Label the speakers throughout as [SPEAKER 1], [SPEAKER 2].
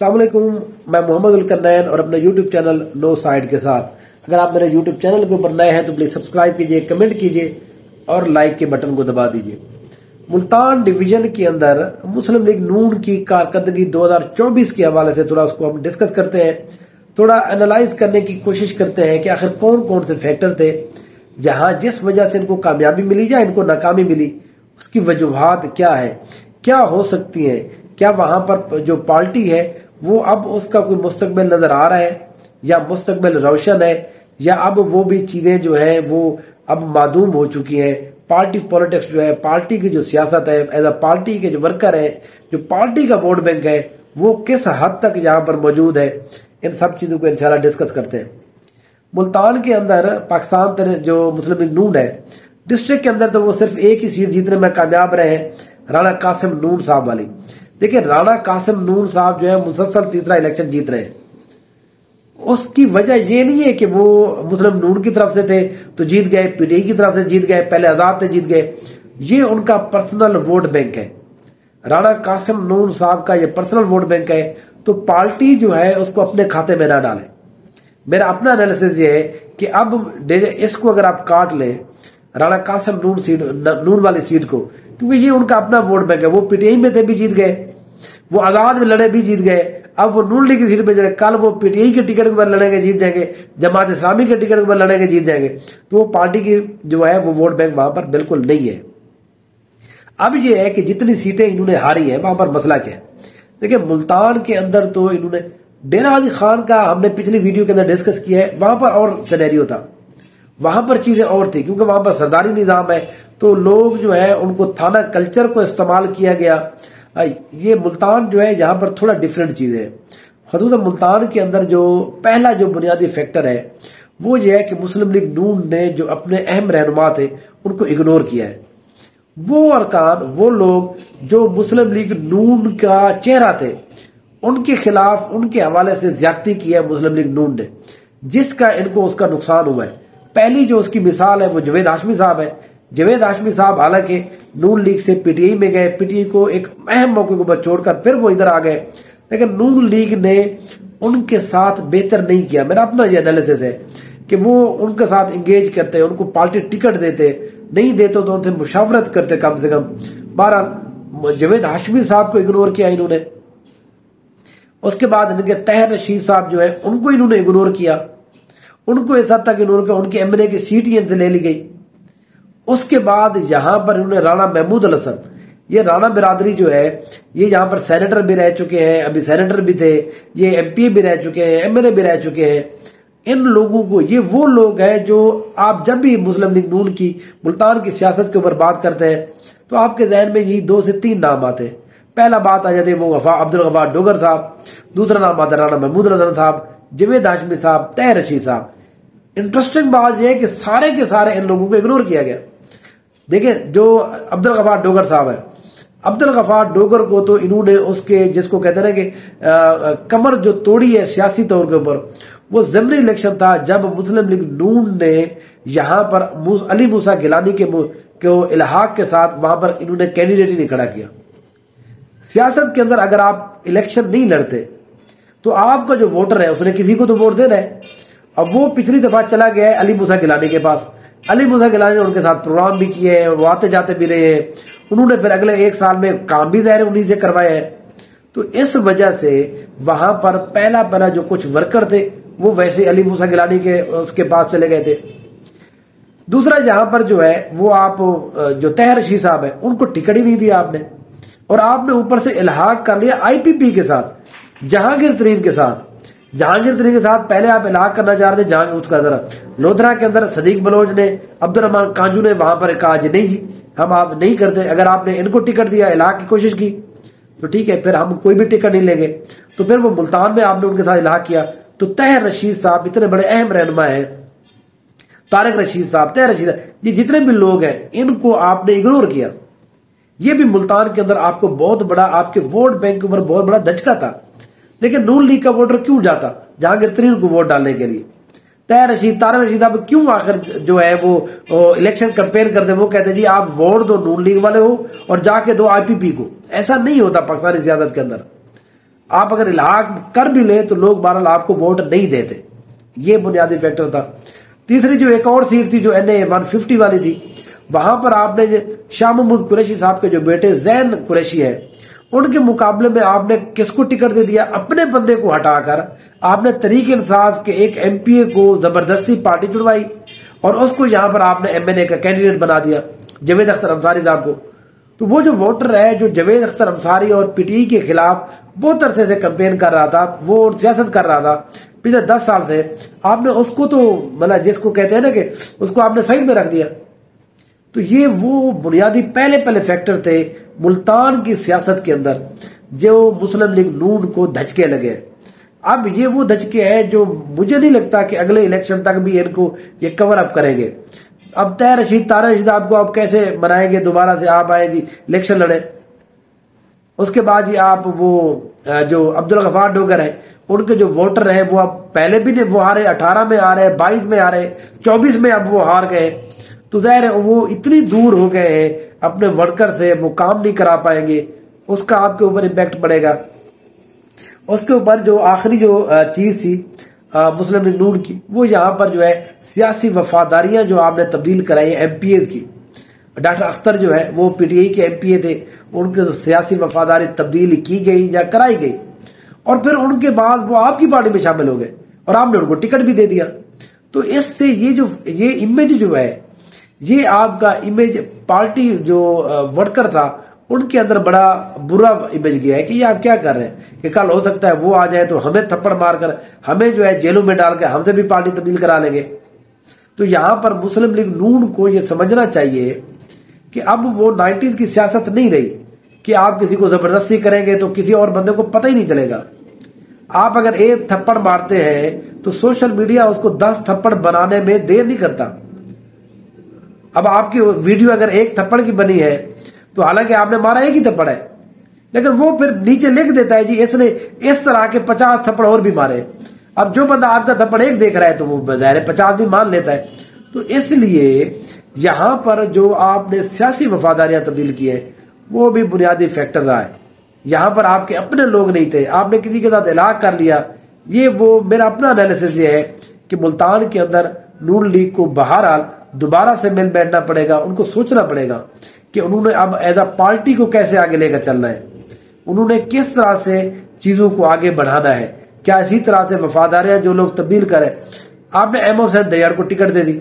[SPEAKER 1] अस्सलाम वालेकुम, मैं मोहम्मद उल कन्नैन और अपने यूट्यूब चैनल नो साइड के साथ। अगर आप मेरे यूट्यूब चैनल के ऊपर नए हैं तो प्लीज सब्सक्राइब कीजिए, कमेंट कीजिए और लाइक के बटन को दबा दीजिए। मुल्तान डिवीजन के अंदर मुस्लिम लीग नून की कारकर्दगी 2024 के हवाले से थोड़ा उसको हम डिस्कस करते हैं, थोड़ा एनालाइज करने की कोशिश करते हैं कि आखिर कौन कौन से फैक्टर थे जहां जिस वजह से इनको कामयाबी मिली या इनको नाकामी मिली, उसकी वजूहात क्या है, क्या हो सकती है, क्या वहां पर जो पार्टी है वो अब उसका कोई मुस्तकबिल नजर आ रहा है या मुस्तकबिल रोशन है, या अब वो भी चीजें जो है वो अब मादूम हो चुकी है। पार्टी पॉलिटिक्स जो है, पार्टी की जो सियासत है, एज अ पार्टी के जो वर्कर है, जो पार्टी का वोट बैंक है, वो किस हद तक यहाँ पर मौजूद है, इन सब चीजों को इंशाल्लाह डिस्कस करते हैं। मुल्तान के अंदर पाकिस्तान जो मुस्लिम लीग नून है, डिस्ट्रिक्ट के अंदर तो वो सिर्फ एक ही सीट जीतने में कामयाब रहे हैं, राणा कासिम नून साहब वाली। देखिए, राणा कासिम नून साहब जो है मुसलसल तीसरा इलेक्शन जीत रहे हैं। उसकी वजह ये नहीं है कि वो मुस्लिम नून की तरफ से थे तो जीत गए, पीटीआई की तरफ से जीत गए, पहले आजाद से जीत गए। ये उनका पर्सनल वोट बैंक है। राणा कासिम नून साहब का ये पर्सनल वोट बैंक है, तो पार्टी जो है उसको अपने खाते में ना डाले। मेरा अपना एनालिसिस ये है कि अब इसको अगर आप काट ले, राणा कासिम नून वाली सीट को, क्योंकि ये उनका अपना वोट बैंक है। वो पीटीआई में थे भी जीत गए, वो आजाद में लड़े भी जीत गए, अब वो नून लीग की सीट पे जाए, कल वो पीटीआई के टिकट पर लड़ेंगे जीत जाएंगे, जमात इस्लामी के टिकट पर लड़ेंगे जीत जाएंगे। तो वो पार्टी की जो है वो वोट बैंक वहां पर बिल्कुल नहीं है। अब ये है कि जितनी सीटें इन्होंने हारी है वहां पर मसला क्या है। देखिए, मुल्तान के अंदर तो इन्होंने डेरा गाजी खान का हमने पिछली वीडियो के अंदर डिस्कस किया है, वहां पर और सिनेरियो था, वहां पर चीजें और थी, क्योंकि वहां पर सरदारी निजाम है, तो लोग जो है उनको थाना कल्चर को इस्तेमाल किया गया। ये मुल्तान जो है यहाँ पर थोड़ा डिफरेंट चीज है। खसूसन मुल्तान के अंदर जो पहला जो बुनियादी फैक्टर है वो ये है कि मुस्लिम लीग नून ने जो अपने अहम रहनुमा थे उनको इग्नोर किया है। वो अरकान, वो लोग जो मुस्लिम लीग नून का चेहरा थे, उनके खिलाफ उनके हवाले से ज्यादती की है मुस्लिम लीग नून ने, जिसका इनको उसका नुकसान हुआ है। पहली जो उसकी मिसाल है वो जवेद हाशमी साहब है। जवेद हाशमी साहब हालांकि नून लीग से पीटीआई में गए, पीटीआई को एक अहम मौके के ऊपर छोड़कर फिर वो इधर आ गए, लेकिन नून लीग ने उनके साथ बेहतर नहीं किया। मेरा अपना ये एनालिसिस है कि वो उनके साथ इंगेज करते, उनको पार्टी टिकट देते, नहीं देते तो उनसे मुशावरत करते कम से कम। बहरहाल जवेद हाशमी साहब को इग्नोर किया इन्होंने। उसके बाद इनके तहर रशीद साहब जो है उनको इन्होंने इग्नोर किया, उनको इस हद तक इग्नोर किया उनकी एमएनए की सीट ही इनसे ले ली गई। उसके बाद यहां पर इन्होंने राणा महमूद अल हसन, ये राणा बिरादरी जो है ये यहां पर सेनेटर भी रह चुके हैं, अभी सेनेटर भी थे, ये एमपी भी रह चुके हैं, एमएलए भी रह चुके हैं। इन लोगों को, ये वो लोग हैं जो आप जब भी मुस्लिम लीग नून की मुल्तान की सियासत के ऊपर बात करते हैं तो आपके जहन में यही 2 से 3 नाम आते हैं। पहला बात आ जाती है वो अब्दुल गफ्फार डोगर साहब, दूसरा नाम आता है राणा महमूद अल हसन साहब, जवेद हाशमी साहब, तहर रशीद साहब। इंटरेस्टिंग बात यह है कि सारे के सारे इन लोगों को इग्नोर किया गया। देखिए, जो अब्दुल गफ्फार डोगर साहब है, अब्दुल गफ्फार डोगर को तो इन्होंने उसके जिसको कहते हैं ना कि कमर जो तोड़ी है सियासी तौर के ऊपर, वो ज़मनी इलेक्शन था जब मुस्लिम लीग नून ने यहां पर अली मूसा गिलानी के इल्हाक के साथ वहां पर इन्होंने कैंडिडेट ही नहीं खड़ा किया। सियासत के अंदर अगर आप इलेक्शन नहीं लड़ते तो आपका जो वोटर है उसने किसी को तो वोट देना है। अब वो पिछली दफा चला गया है अली मूसा गिलानी के पास, अली मूसा गिलानी ने उनके साथ प्रोग्राम भी किए हैं, वो आते जाते भी रहे हैं, उन्होंने फिर अगले 1 साल में काम भी ज़ाहिर उन्हीं से करवाया है। तो इस वजह से वहां पर पहला जो कुछ वर्कर थे वो वैसे अली मूसा गिलानी के उसके पास चले गए थे। दूसरा यहां पर जो है वो आप जो तहर रशीद साहब है उनको टिकट ही नहीं दिया आपने, और आपने ऊपर से इल्हाक कर लिया आईपीपी के साथ, जहांगीर तरीन के साथ। जहांगीर तरीन के साथ पहले आप इलाक करना चाह रहे थे जहां उसका जरा लोधरा के अंदर सदीक बलोच ने, अब्दुल रहमान कांजू ने वहां पर कहा जी नहीं जी हम आप नहीं करते, अगर आपने इनको टिकट दिया, इलाक की कोशिश की तो ठीक है, फिर हम कोई भी टिकट नहीं लेंगे। तो फिर वो मुल्तान में आपने उनके साथ इलाक किया। तो तहर रशीद साहब इतने बड़े अहम रहनुमा है, तारिक रशीद साहब, तहर रशीद, ये जितने भी लोग हैं इनको आपने इग्नोर किया। ये भी मुल्तान के अंदर आपको बहुत बड़ा, आपके वोट बैंक के ऊपर बहुत बड़ा धचका था। लेकिन नून लीग का वोटर क्यों जाता जहांगीर तरीन को वोट डालने के लिए? तहर रशीद, तारिक रशीद अब क्यों आखिर जो है वो इलेक्शन कंपेयर करते, वो कहते जी आप वोट दो नून लीग वाले हो और जाके दो आईपीपी को। ऐसा नहीं होता पाकिस्तानी सियासत के अंदर। आप अगर इल्हाक कर भी ले तो लोग बहरहाल आपको वोट नहीं देते। ये बुनियादी फैक्टर था। तीसरी जो एक और सीट थी जो NA 150 वाली थी, वहां पर आपने शाह महमूद कुरैशी साहब के जो बेटे जैन कुरैशी है उनके मुकाबले में आपने किसको टिकट दे दिया? अपने बंदे को हटाकर आपने तरीक इंसाफ के एक MPA को जबरदस्ती पार्टी जुड़वाई और उसको यहां पर आपने MNA का कैंडिडेट बना दिया, जावेद अख्तर अंसारी साहब को। तो वो जो वोटर है जो जावेद अख्तर अंसारी और PTI के खिलाफ बहुत अरसे से कैंपेन कर रहा था, वो सियासत कर रहा था पिछले 10 साल से, आपने उसको तो मतलब जिसको कहते हैं ना कि उसको आपने साइड में रख दिया। तो ये वो बुनियादी पहले फैक्टर थे मुल्तान की सियासत के अंदर जो मुस्लिम लीग नून को धचके लगे। अब ये वो धचके हैं जो मुझे नहीं लगता कि अगले इलेक्शन तक भी इनको ये कवर अप करेंगे। अब तारा रशीद आपको आप कैसे बनाएंगे? दोबारा से आप आए जी इलेक्शन लड़े, उसके बाद ही आप वो जो अब्दुल गफार डोगर है उनके जो वोटर है वो अब पहले भी नहीं वो हारे, 18 में आ रहे, 22 में आ रहे, 24 में अब वो हार गए। तो जाहिर है वो इतनी दूर हो गए हैं अपने वर्कर से, वो काम नहीं करा पाएंगे, उसका आपके ऊपर इम्पैक्ट पड़ेगा। उसके ऊपर जो आखिरी जो चीज थी मुस्लिम लीग नून की, वो यहाँ पर जो है सियासी वफादारियां जो आपने तब्दील कराई MPAs की। डॉक्टर अख्तर जो है वो PTI के MPA थे, उनके सियासी वफादारी तब्दील की गई या कराई गई और फिर उनके बाद वो आपकी पार्टी में शामिल हो गए और आपने उनको टिकट भी दे दिया। तो इससे ये इमेज जो है, ये आपका इमेज पार्टी जो वर्कर था उनके अंदर बड़ा बुरा इमेज गया है कि ये आप क्या कर रहे हैं कि कल हो सकता है वो आ जाए तो हमें थप्पड़ मारकर हमें जो है जेलों में डाल के हमसे भी पार्टी तब्दील करा लेंगे। तो यहां पर मुस्लिम लीग नून को ये समझना चाहिए कि अब वो 90s की सियासत नहीं रही कि आप किसी को जबरदस्ती करेंगे तो किसी और बंदे को पता ही नहीं चलेगा। आप अगर एक थप्पड़ मारते हैं तो सोशल मीडिया उसको 10 थप्पड़ बनाने में देर नहीं करता। अब आपकी वीडियो अगर एक थप्पड़ की बनी है तो हालांकि आपने मारा एक ही थप्पड़ है, लेकिन वो फिर नीचे लिख देता है जी इसने इस तरह के 50 थप्पड़ और भी मारे। अब जो बंदा आपका थप्पड़ एक देख रहा है तो वो बजाय 50 भी मान लेता है। तो इसलिए यहां पर जो आपने सियासी वफादारियां तब्दील की है वो भी बुनियादी फैक्टर रहा है। यहां पर आपके अपने लोग नहीं थे, आपने किसी के साथ इलाक कर लिया। ये वो मेरा अपना एनालिसिस ये है कि मुल्तान के अंदर नून लीग को बहरहाल दोबारा से मिल बैठना पड़ेगा, उनको सोचना पड़ेगा कि उन्होंने अब एज अ पार्टी को कैसे आगे लेकर चलना है, उन्होंने किस तरह से चीजों को आगे बढ़ाना है। क्या इसी तरह से वफादारियां जो लोग तब्दील करें, आपने एमओ हुसैन दयार को टिकट दे दी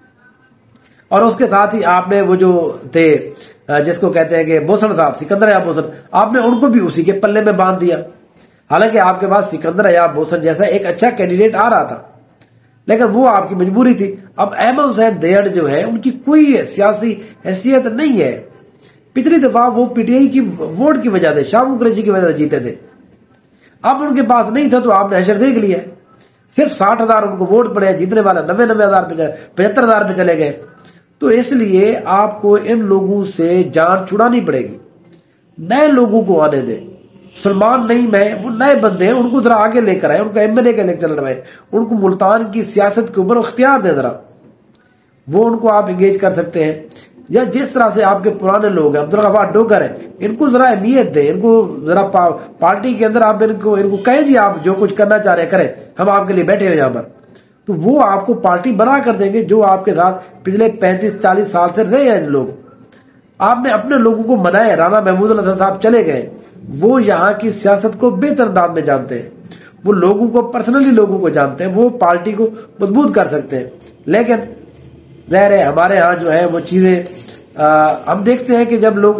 [SPEAKER 1] और उसके साथ ही आपने वो जो थे जिसको कहते हैं कि बोसन साहब, सिकंदर अयाब बोसन, आपने उनको भी उसी के पल्ले में बांध दिया। हालांकि आपके पास सिकंदर अयाब बोसन जैसा एक अच्छा कैंडिडेट आ रहा था, लेकिन वो आपकी मजबूरी थी। अब अहमद हुसैन दयाड़ जो है उनकी कोई सियासी हैसियत नहीं है। पिछली दफा वो PTI की वोट की वजह से, शाह महमूद कुरैशी की वजह से जीते थे। अब उनके पास नहीं था तो आपने हशर देख लिया। सिर्फ 60,000 उनको वोट पड़े, जीतने वाला 90,000 पे 75,000 पे चले गए। तो इसलिए आपको इन लोगों से जान छुड़ानी पड़ेगी, नए लोगों को आने दें। सलमान नहीं, मैं, वो नए बंदे हैं, उनको जरा आगे लेकर आए, उनको MNA का इलेक्शन लड़वाए, उनको मुल्तान की सियासत के ऊपर इख्तियार दें जरा, वो उनको आप एंगेज कर सकते हैं। या जिस तरह से आपके पुराने लोग हैं, अब्दुल गफार डोगर है, इनको जरा अहमियत दें, इनको जरा पार्टी के अंदर आप इनको कहें जी आप जो कुछ करना चाह रहे हैं करें, हम आपके लिए बैठे हैं यहाँ पर। तो वो आपको पार्टी बना कर देंगे जो आपके साथ पिछले 35-40 साल से रहे हैं लोग। आपने अपने लोगों को मनाया, राना महमूद हसन साहब चले गए, वो यहाँ की सियासत को बेहतर अंदाज में जानते हैं, वो लोगों को पर्सनली लोगों को जानते हैं, वो पार्टी को मजबूत कर सकते हैं। लेकिन ज़ाहिर है हमारे यहाँ जो है वो चीजें हम देखते हैं कि जब लोग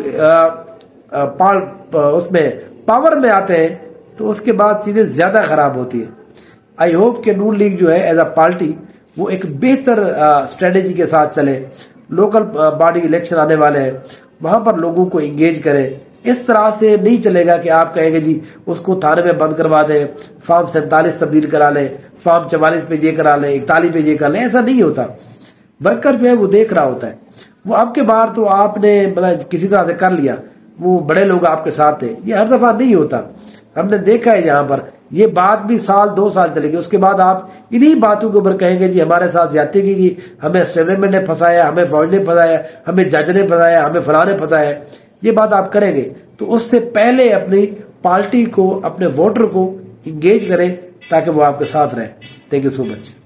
[SPEAKER 1] उसमें पावर में आते हैं तो उसके बाद चीजें ज्यादा खराब होती है। आई होप कि नून लीग जो है एज अ पार्टी वो एक बेहतर स्ट्रेटेजी के साथ चले। लोकल बॉडी इलेक्शन आने वाले हैं, वहां पर लोगों को एंगेज करें। इस तरह से नहीं चलेगा कि आप कहेंगे जी उसको थाने में बंद करवा दें, फॉर्म 47 तब्दील करा लें, फॉर्म 44 पे ये करा लें, 41 पे ये कर लें। ऐसा नहीं होता। वर्कर जो है वो देख रहा होता है। वो आपके बार तो आपने मतलब किसी तरह से कर लिया, वो बड़े लोग आपके साथ थे, ये हर दफा नहीं होता। हमने देखा है यहाँ पर ये बात भी 1-2 साल चलेगी, उसके बाद आप इन्हीं बातों के ऊपर कहेंगे जी हमारे साथ ज्यादती की, हमें एस्टेब्लिशमेंट ने फंसाया, हमें फौज ने फंसाया, हमें जज ने फंसाया, हमें फलां ने फंसाया। ये बात आप करेंगे तो उससे पहले अपनी पार्टी को, अपने वोटर को इंगेज करें ताकि वो आपके साथ रहें। Thank you so much.